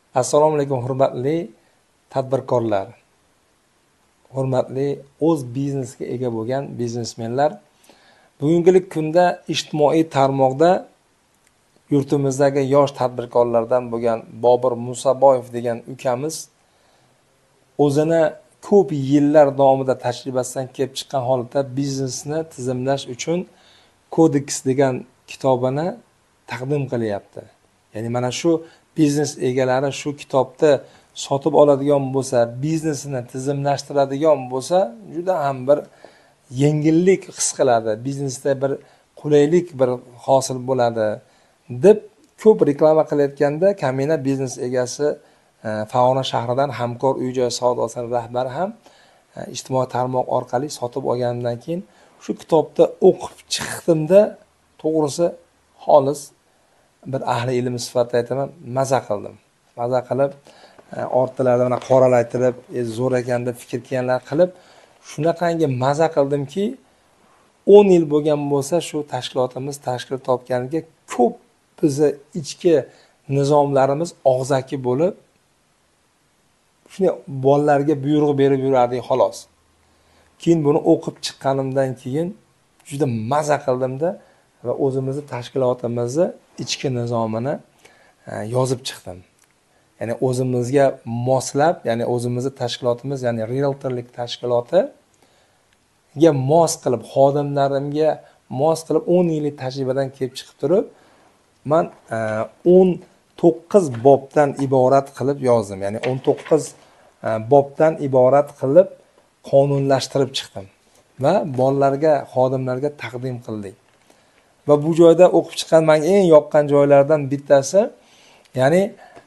Assalomu alaykum hurmatli tadbirkorlar, hurmatli o'z biznesiga ega bo'lgan biznesmenlar. Bugungi kunda ijtimoiy tarmoqda yurtimizdagi yosh tadbirkorlardan bo'lgan Bobur Musaboyev degan ukamiz o'zini ko'p yillar davomida tajribasidan kelib chiqqan holatda biznesni tizimlash uchun kodeks degan kitobini taqdim qilyapti. Ya'ni mana shu biznes egalari shu kitobni sotib oladigan bo'lsa, biznesini tizimlashtiradigan bo'lsa, juda ham bir yengillik his qiladi, biznesda bir qulaylik bir hosil bo'ladi deb ko'p reklama qilayotganda Kamina biznes egasi Farg'ona shahridan Hamkor uy-joy savdosining rahbari ham ijtimoiy tarmoq orqali sotib olgandan keyin shu kitobni o'qib chiqdimda, to'g'risi xolis bir ahli ilm sifatida aytaman, maza qildim. Maza qilib, ortlarida mana qoralaytirib, zo'r ekan deb fikr kelganlar qilib, shunaqangi maza qildimki, 10 yil bo'lgan bo'lsa shu tashkilotimiz tashkil topganiga ko'p bizni ichki nizomlarimiz og'zaki bo'lib, shunday bolalarga buyruq berib yurardik xolos. Keyin buni o'qib chiqqanimdan keyin juda maza qildimda va o'zimizni tashkilotimizni ichki nizomini yozib chiqdim. Ya'ni o'zimizga moslab, ya'ni o'zimizni tashkilotimiz, ya'ni realtorlik tashkilotiga mos qilib, xodimlarimga mos qilib 10 yillik tajribadan kelib chiqib turib, men 19 bobdan iborat qilib yozdim. Ya'ni 19 bobdan iborat qilib qonunlashtirib chiqdim va bolalarga, xodimlarga taqdim qildik. Va bu joyda o'qib chiqqan menga eng yoqqan joylardan bittasi, ya'ni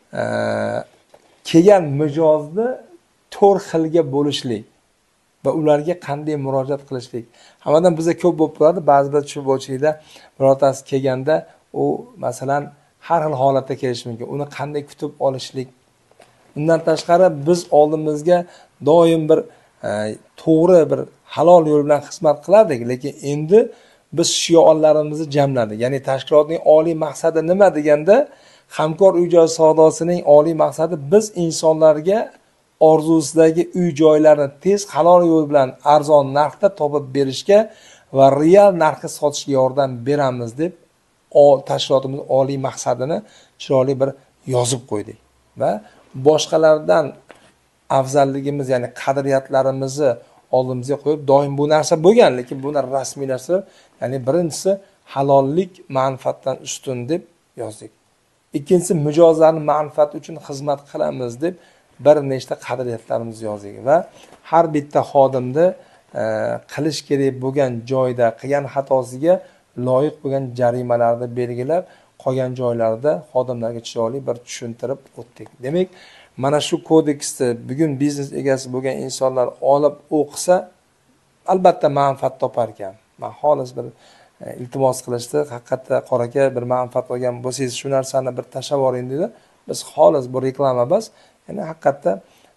kelgan mijozni 4 xilga bo'lishlik va ularga qanday murojaat qilishlik. Hammadan bizga ko'p bo'lib turadi, ba'zida shu bo'chida birortasi kelganda u masalan har xil holatda kelishi mumkin. Uni qanday kutib olishlik. Undan tashqari biz oldimizga doim bir to'g'ri bir halol yo'l bilan xizmat qilardik, lekin endi biz shiorlarimizni jamladik. Ya'ni tashkilotning oliy maqsadi nima deganda, Hamkor uy-joy savdosining oliy maqsadi biz insonlarga orzusidagi uy-joylarni tez, halol yo'l bilan arzon narxda topib berishga va real narxda sotishga yordam beramiz deb tashkilotimiz oliy maqsadini chiroyli bir yozib qo'ydik. Va boshqalardan afzalligimiz, ya'ni qadriyatlarimizni oldimizga qo'yib, doim bu narsa bo'lgan, lekin buni rasmiylashtirib, ya'ni birinchisi halollik manfaatdan ustun deb yozdik. Ikkinchisi mijozlarning manfaati uchun xizmat qilamiz deb bir nechta qadriyatlarimizni yozdik va har bitta xodimni qilish kerak bo'lgan joyda qilgan xatosiga loyiq bo'lgan jarimalarni belgilab, qolgan joylarda xodimlarga chiroyli bir tushuntirib o'tdik. Demak, mana shu kodeksni bugun biznes egasi bo'lgan insonlar olib o'qisa, albatta manfaat topar ekan. Men xolis bir iltimos qilishdi, haqiqatda qoraka bir manfaat olgan bo'lsangiz, shu narsani bir tashlab yuboring dedi. Biz xolis bu reklama emas, ya'ni haqiqatda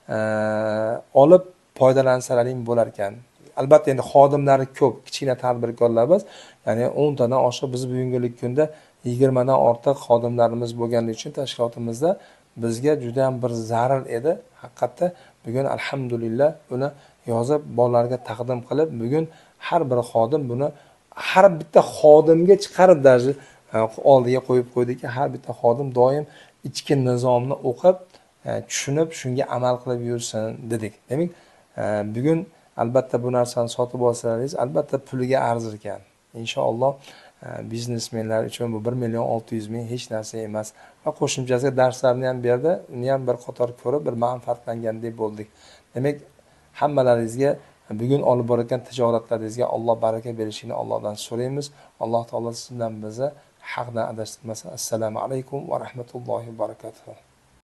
olib foydalansalaring bo'lar ekan. Albatta endi xodimlari ko'p, kichkina tadbirkorlar biz, ya'ni 10 tadan oshiq biz bugungi kunda 20 dan ortiq xodimlarimiz bo'lganligi uchun tashkilotimizda bizga juda ham bir zarar edi. Haqiqatda bugun alhamdulillah uni yozib bolalarga taqdim qilib, bugun har bir xodim buni har bitta xodimga chiqarib даже oldiga qo'yib qo'ydiki, har bitta xodim doim ichki nizomni o'qib, tushunib, shunga amal qilib yursin dedik. Demak, bugun albatta bu narsani sotib olsangiz, albatta puliga arzir ekan. Inshaalloh biznesmenlar uchun bu 1.600.000 hech narsa emas. Va qo'shimchasiga darslarni ham berdi, uni ham bir qator ko'rib, bir manfaatlangandek bo'ldik. Demak, hammalaringizga bugun olib borayotgan tijoratlaringizga Alloh baraka berishini Allohdan so'raymiz. Alloh taolo sizdan bizni haqdan adashtirmasin. Assalomu alaykum va rahmatullohi va barakatuh.